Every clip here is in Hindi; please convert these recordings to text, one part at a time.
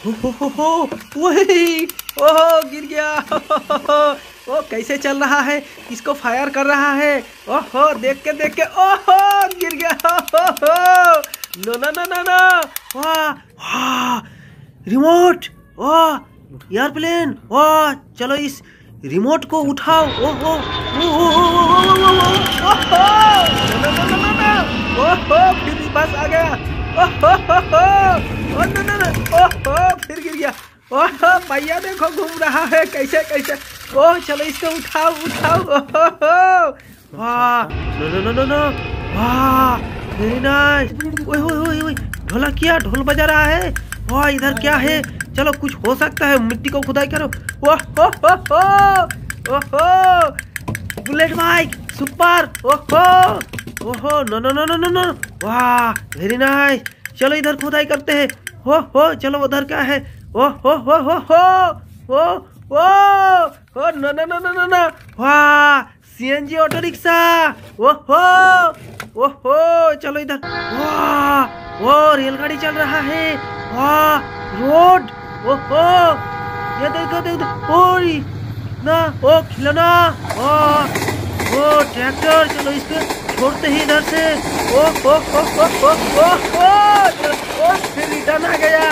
हो वही। ओहो गिर गया। ओ कैसे चल रहा है, इसको फायर कर रहा है। ओहो देख के ओहो गिर गया। No no no no no. वाह वाह रिमोट, वाह एयरप्लेन, वाह चलो इस रिमोट को उठाओ। ओहो ओहो फिर बस आ गया। ओहो ओहो फिर गिर गया। ओहो भैया देखो घूम रहा है कैसे कैसे। ओह चलो इसको उठाओ उठाओ। ओहो वाह no no no no no, वाह वेरी नाइस। ओए ओए ओए ढोलकिया ढोल बजा रहा है। वाह इधर क्या है, चलो कुछ हो सकता है, मिट्टी को खुदाई करो। ओहो ओहो बुलेट बाइक सुपर। ओहो ओहो no no no no no no, वाह वेरी नाइस। चलो इधर खुदाई करते हैं। हो चलो उधर क्या है। हो no no no no no no, वाह सीएनजी ऑटो रिक्शा। ओहो चलो इधर। वाह वो रेलगाड़ी चल रहा है। वाह रोड। ओहो ये देखो देखो ओई ना ओ खिलौना। ओ ट्रैक्टर, चलो इसको छोड़ते ही इधर से। ओ फिर रिटर्न आ गया।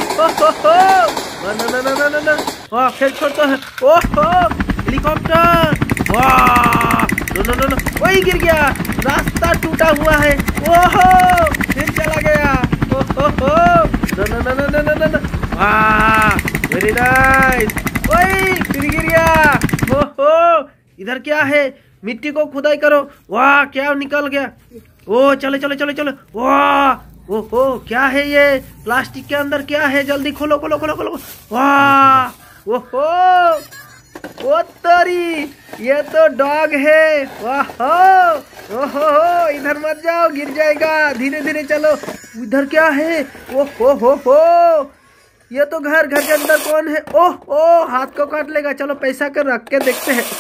वाह फिर छोड़ते हैं। ओहो हेलीकॉप्टर, वाह नो नो नो वही गिर गया, रास्ता टूटा हुआ है। ओहो फिर चला गया। ओहो no no no no no no, वाह वेरी नाइस। वही फिर गिर गया। ओहो इधर क्या है, मिट्टी को खुदाई करो। वाह क्या निकल गया। ओ चलो चलो चलो चलो। वाह ओहो क्या है ये, प्लास्टिक के अंदर क्या है, जल्दी खोलो खोलो खोलो खोलो। वाह ओहो ओ तरी ये तो डॉग है। वाह ओहो इधर मत जाओ गिर जाएगा, धीरे धीरे चलो। इधर क्या है, ओहो हो ये तो घर के अंदर कौन है। ओह हाथ को काट लेगा। चलो पैसा कर रख के देखते हैं।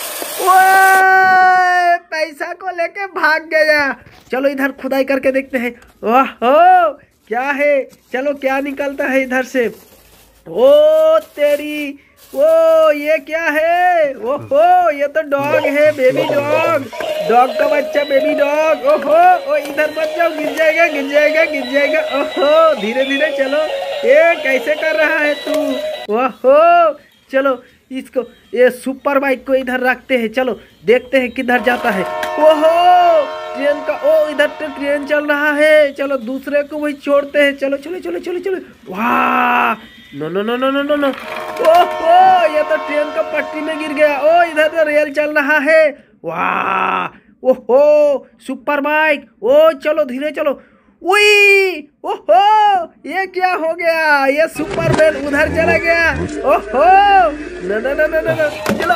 ओए पैसा को लेके भाग गया। चलो इधर खुदाई करके देखते हैं। वाह क्या है, चलो क्या निकलता है इधर से। ओ तेरी ओ ये क्या है। ओहो ये तो डॉग है, बेबी डॉग, डॉग का बच्चा बेबी डॉग। ओहो ओ इधर मत जाओ गिर जाएगा गिर जाएगा गिर जाएगा। ओहो धीरे धीरे चलो, ये कैसे कर रहा है तू। ओहो चलो इसको ये सुपर बाइक को इधर रखते हैं। चलो देखते हैं किधर जाता है। ओहो ट्रेन का, ओ इधर तो ट्रेन चल रहा है। चलो दूसरे को वही छोड़ते हैं। चलो चलो चलो चलो चलो। वाह no no no no no no no. ओहो ये तो ट्रेन का पट्टी में गिर गया। ओ इधर तो रेल चल रहा है। वाह ओहो सुपर बाइक। ओ चलो धीरे चलो। उई ओहो ये क्या हो गया, ये सुपर मैन उधर चला गया। ओहो no no no no no चलो।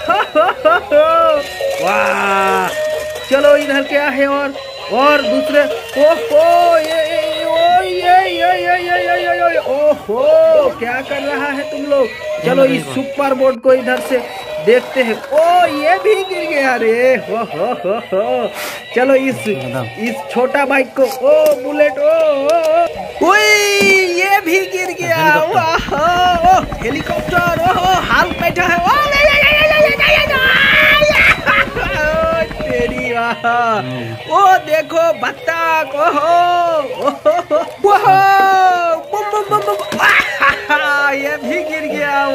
वाह चलो इधर क्या है, और दूसरे। ओहो ये ओहो क्या कर रहा है तुम लोग। चलो इस सुपर बोर्ड को इधर से देखते हैं। ओ ये भी गिर गया रे। हो चलो इस छोटा बाइक को, ओ बुलेट, ओ ये भी गिर गया। वाह हेलीकॉप्टर, ओहो हाल बैठा है। तेरी वाह ओ देखो बत्तख। ओहो ओहो बम बम बम बम। ये भी गिर गया।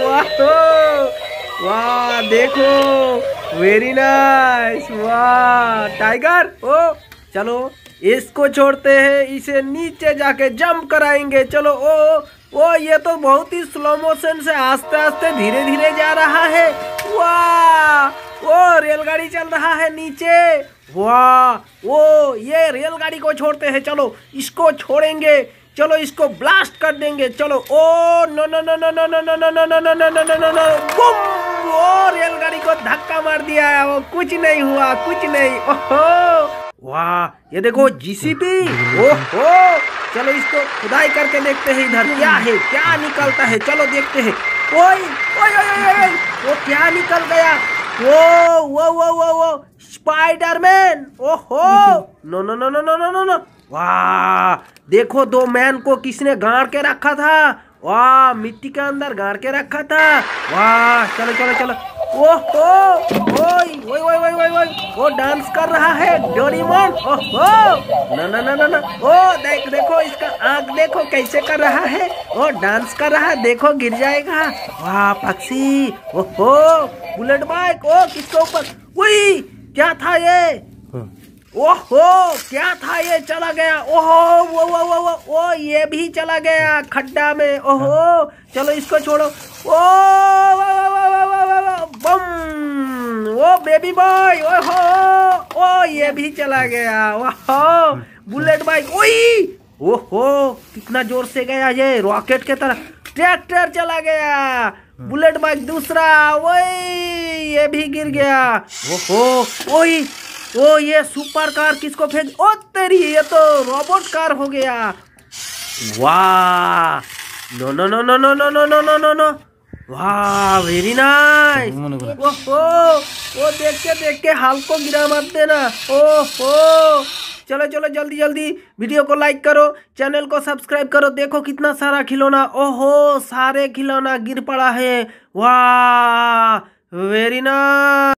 वाह देखो वेरी नाइस। वाह टाइगर। ओ चलो इसको छोड़ते हैं, इसे नीचे जाके जंप कराएंगे। चलो ओ ये तो बहुत ही स्लो मोशन से आस्ते आस्ते धीरे धीरे जा रहा है। वाह ओ रेलगाड़ी चल रहा है नीचे। वाह ओ ये रेलगाड़ी को छोड़ते हैं। चलो इसको छोड़ेंगे, चलो इसको ब्लास्ट कर देंगे। चलो ओ no no no no no no no no no no no no no no no boom. ओ रेलगाड़ी को धक्का मार दिया है, वो कुछ नहीं हुआ कुछ नहीं। ओहो वाह ये देखो जीसीबी। ओहो चलो इसको खुदाई करके देखते हैं इधर क्या है, क्या निकलता है। चलो देखते हैं। ओए ओए ओए वो क्या निकल गया। वो स्पाइडरमैन। ओहो no no no no no no no. वाह देखो दो मैन को किसने गाड़ के रखा था। वाह मिट्टी के अंदर गाड़ के रखा था। वाह चलो चलो चलो। ओहो ओए ओए ओए ओए ओए ओए वो डांस कर रहा है डोरेमोन। ओहो ना ना ना ना ना। ओ देखो इसका आंख देखो कैसे कर रहा है। ओ डांस कर रहा है, देखो गिर जाएगा। वाह पक्षी। ओहो बुलेट बाइक। ओ किसके ऊपर? वही क्या था ये? ओहो क्या था ये? चला गया। ओहो वो ये भी चला गया खड्डा में। ओहो चलो इसको छोड़ो। ओ बम वो बेबी बॉय। ओहो ओ ये भी चला गया। ओहो बुलेट बाइक। ओही ओहो कितना जोर से गया ये, रॉकेट के तरह। ट्रैक्टर चला गया। बुलेट बाइक दूसरा। वही ये भी गिर गया। ओहो ओही ओ ये सुपर कार किसको फेंक? ओ तेरी ये तो रोबोट कार हो गया। वाह no no no no no no no no no no no. वाह वेरी नाइस। ओहो ओ देख के हाल को गिरा मत देना। ओहो चलो चलो जल्दी जल्दी वीडियो को लाइक करो, चैनल को सब्सक्राइब करो। देखो कितना सारा खिलौना। ओहो सारे खिलौना गिर पड़ा है। वाह वेरी नाइस।